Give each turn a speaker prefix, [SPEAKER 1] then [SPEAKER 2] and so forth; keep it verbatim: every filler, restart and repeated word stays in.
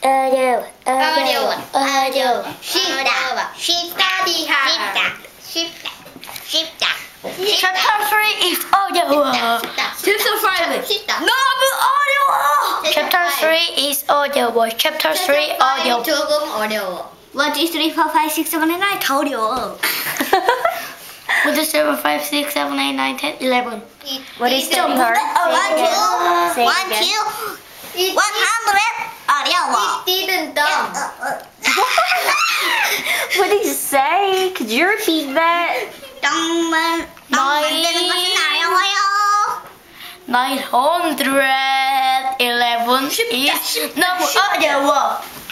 [SPEAKER 1] audio,
[SPEAKER 2] audio,
[SPEAKER 1] audio.
[SPEAKER 2] 쉽다, 쉽다, 쉽다, 쉽다, 쉽다.
[SPEAKER 1] Chapter three is audio.
[SPEAKER 2] Chapter five. 쉽다.
[SPEAKER 1] 너무 어려워. Chapter three is audio. Chapter three audio.
[SPEAKER 2] 조금 어려워.
[SPEAKER 1] one, two, three, four, five, six, seven, eight, nine. 다 어려워. one, two, three, four, five, six, seven, eight, nine, ten, eleven.
[SPEAKER 2] What is the
[SPEAKER 1] One, two, one, two, one hundred. 어려워.
[SPEAKER 2] It didn't done.
[SPEAKER 3] What did you say? Could you repeat that?
[SPEAKER 1] 똥만 만드는 것은 어려워요. nine hundred eleven is 너무 어려워.